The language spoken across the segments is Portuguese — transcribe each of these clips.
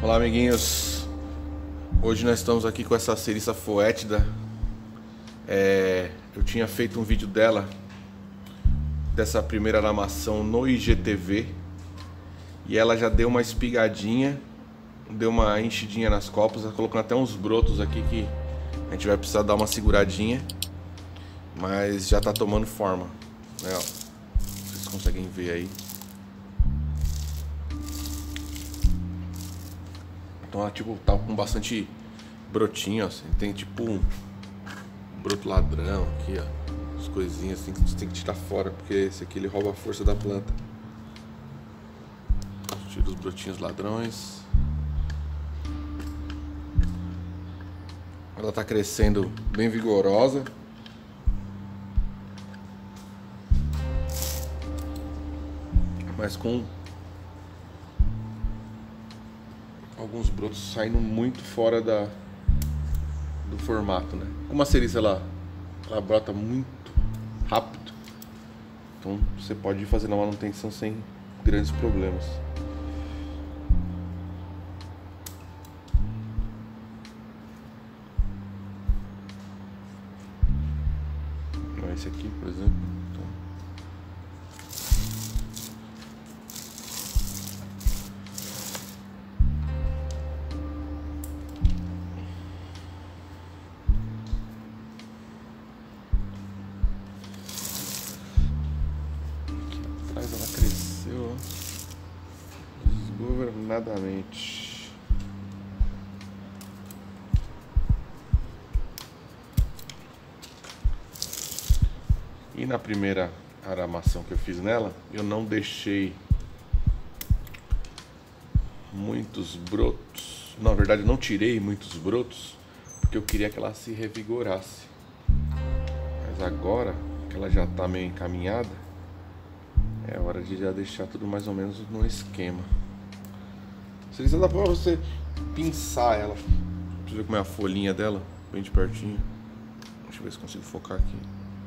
Olá, amiguinhos. Hoje nós estamos aqui com essa Serissa Foetida. Eu tinha feito um vídeo dessa primeira aramação no IGTV e ela já deu uma espigadinha, deu uma enchidinha nas copas, tá colocando até uns brotos aqui que a gente vai precisar dar uma seguradinha, mas já tá tomando forma, né? Ó, vocês conseguem ver aí. Então ela tipo tá com bastante brotinho, assim. Tem tipo um broto ladrão aqui, ó. As coisinhas assim que a gente tem que tirar fora, porque esse aqui ele rouba a força da planta. Tira os brotinhos ladrões. Ela tá crescendo bem vigorosa. Mas com alguns brotos saindo muito fora do formato, né? Como a Serissa ela brota muito rápido, então você pode ir fazendo a manutenção sem grandes problemas. Esse aqui, por exemplo. Ela cresceu desgovernadamente. E na primeira aramação que eu fiz nela, eu não deixei muitos brotos. Na verdade, eu não tirei muitos brotos, porque eu queria que ela se revigorasse. Mas agora que ela já está meio encaminhada, é hora de já deixar tudo mais ou menos no esquema. Se dá pra você pinçar ela. Deixa eu ver como é a folhinha dela, bem de pertinho. Deixa eu ver se consigo focar aqui.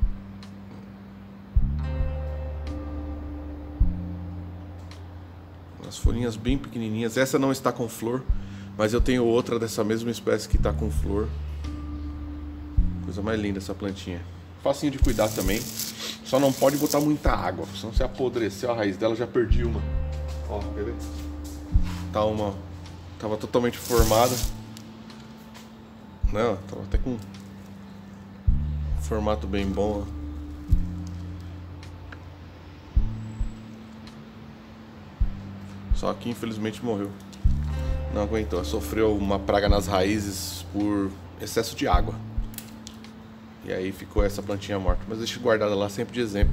As folhinhas bem pequenininhas. Essa não está com flor, mas eu tenho outra dessa mesma espécie que está com flor. Coisa mais linda essa plantinha. Facinho de cuidar também. Só não pode botar muita água, senão você apodreceu a raiz dela. Já perdi uma. Ó, quer ver? Tava totalmente formada. Não, tava até com um formato bem bom, ó. Só que infelizmente morreu. Não aguentou. Sofreu uma praga nas raízes por excesso de água. E aí ficou essa plantinha morta. Mas deixa guardada lá sempre de exemplo.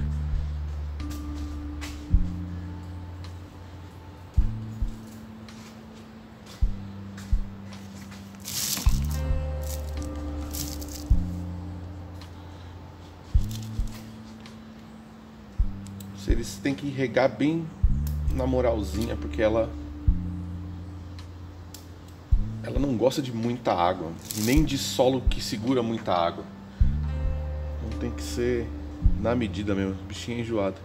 Eles têm que regar bem na moralzinha, porque ela não gosta de muita água, nem de solo que segura muita água. Então tem que ser na medida mesmo, bichinha enjoada.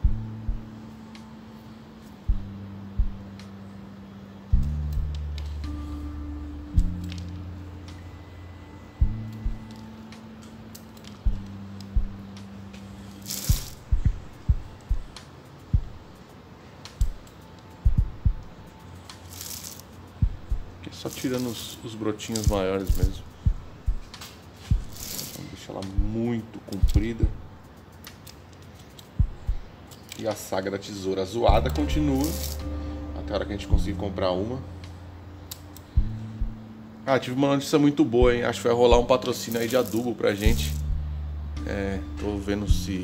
Só tirando os brotinhos maiores mesmo. Vamos deixar ela muito comprida. E a saga da tesoura zoada continua até a hora que a gente conseguir comprar uma. Ah, tive uma notícia muito boa, hein? Acho que vai rolar um patrocínio aí de adubo pra gente. Tô vendo se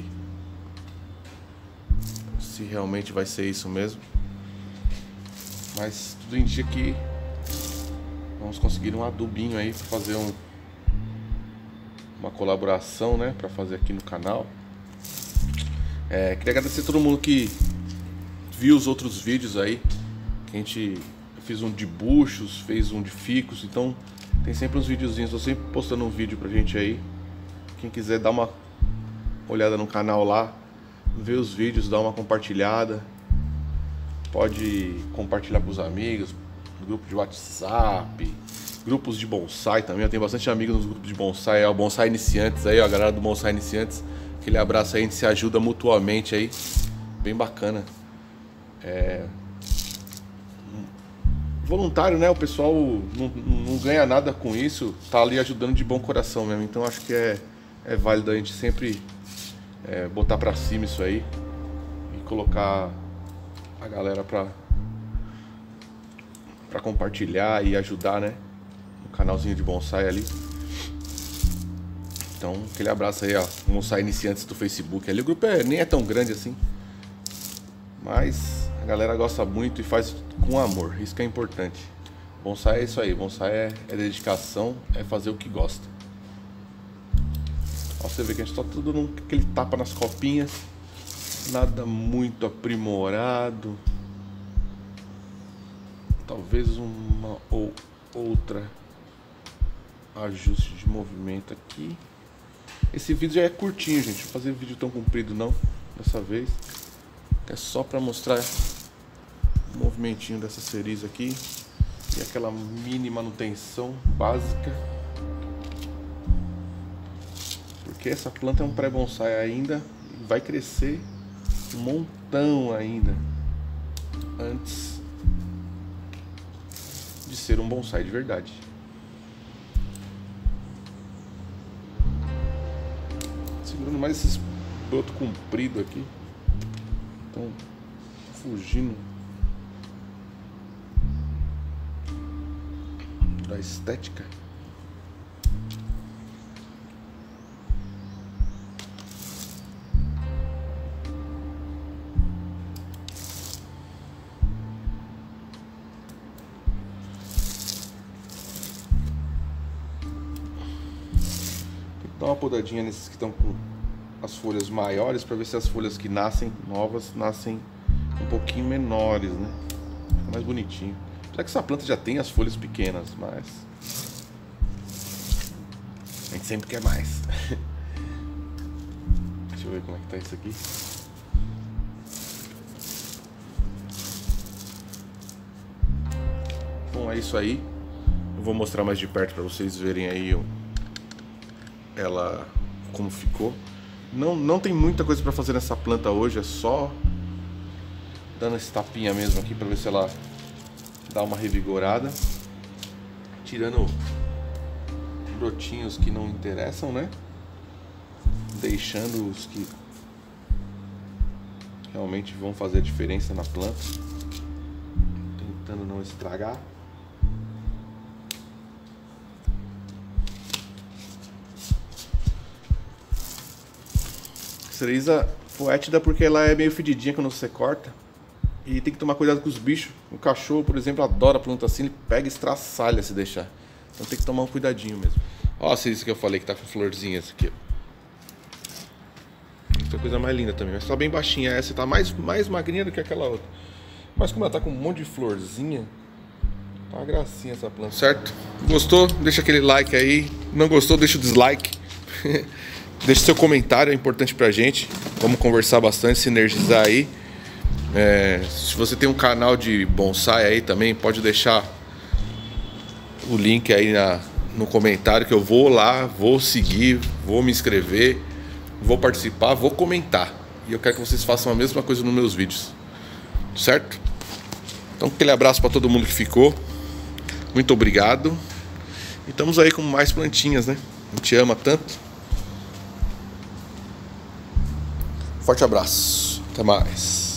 realmente vai ser isso mesmo. Mas tudo indica que vamos conseguir um adubinho aí para fazer uma colaboração, né? Para fazer aqui no canal. Queria agradecer a todo mundo que viu os outros vídeos aí. Que a gente fez um de buchos, fez um de ficus. Então tem sempre uns videozinhos. Tô sempre postando um vídeo pra gente aí. Quem quiser dar uma olhada no canal lá, ver os vídeos, dar uma compartilhada. Pode compartilhar com os amigos, grupo de WhatsApp, grupos de bonsai também. Eu tenho bastante amigos nos grupos de bonsai, é o Bonsai Iniciantes aí, ó, a galera do Bonsai Iniciantes. Aquele abraço aí, a gente se ajuda mutuamente aí, bem bacana. Voluntário, né? O pessoal não ganha nada com isso, tá ali ajudando de bom coração mesmo. Então acho que é válido a gente sempre botar pra cima isso aí e colocar a galera pra compartilhar e ajudar, né? No canalzinho de bonsai ali. Então, aquele abraço aí, ó, Bonsai Iniciantes do Facebook. Ali o grupo nem é tão grande assim, mas a galera gosta muito e faz com amor, isso que é importante. Bonsai é isso aí, bonsai é dedicação, é fazer o que gosta. Ó, você vê que a gente tá tudo dando aquele tapa nas copinhas, nada muito aprimorado. Talvez uma ou outra ajuste de movimento aqui. Esse vídeo já é curtinho, gente, não vou fazer vídeo tão comprido não, dessa vez. É só pra mostrar o movimentinho dessa ceriza aqui e aquela mini manutenção básica, porque essa planta é um pré-bonsai ainda e vai crescer um montão ainda antes de ser um bonsai de verdade. Segurando mais esses brotos compridos aqui, estão fugindo da estética. Dá uma podadinha nesses que estão com as folhas maiores para ver se as folhas que nascem novas nascem um pouquinho menores, né? Fica mais bonitinho. Apesar que essa planta já tem as folhas pequenas, mas a gente sempre quer mais. Deixa eu ver como é que tá isso aqui. Bom, é isso aí. Eu vou mostrar mais de perto para vocês verem aí ela como ficou. Não tem muita coisa para fazer nessa planta hoje, é só dando esse tapinha mesmo aqui para ver se ela dá uma revigorada, tirando brotinhos que não interessam, né? Deixando os que realmente vão fazer a diferença na planta, tentando não estragar. Ceriza foétida porque ela é meio fedidinha quando você corta. E tem que tomar cuidado com os bichos. O cachorro, por exemplo, adora planta assim, ele pega e estraçalha se deixar. Então tem que tomar um cuidadinho mesmo. Ó a ceriza que eu falei que tá com florzinhas aqui. Essa é a coisa mais linda também, mas tá bem baixinha. Essa tá mais magrinha do que aquela outra. Mas como ela tá com um monte de florzinha, tá uma gracinha essa planta. Certo? Gostou? Deixa aquele like aí. Não gostou? Deixa o dislike. Deixe seu comentário, é importante pra gente. Vamos conversar bastante, sinergizar aí. Se você tem um canal de bonsai aí também, pode deixar o link aí no comentário que eu vou lá, vou seguir, vou me inscrever, vou participar, vou comentar. E eu quero que vocês façam a mesma coisa nos meus vídeos. Certo? Então aquele abraço pra todo mundo que ficou. Muito obrigado. E estamos aí com mais plantinhas, né? A gente ama tanto. Forte abraço, até mais.